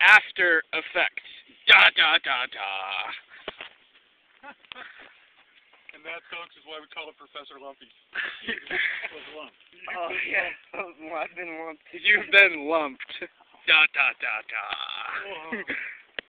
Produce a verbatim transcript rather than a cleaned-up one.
after effect. Da da da da. And that, folks, is why we call it Professor Lumpy. Oh, yeah. I've been lumped. You've been lumped. Da da da da.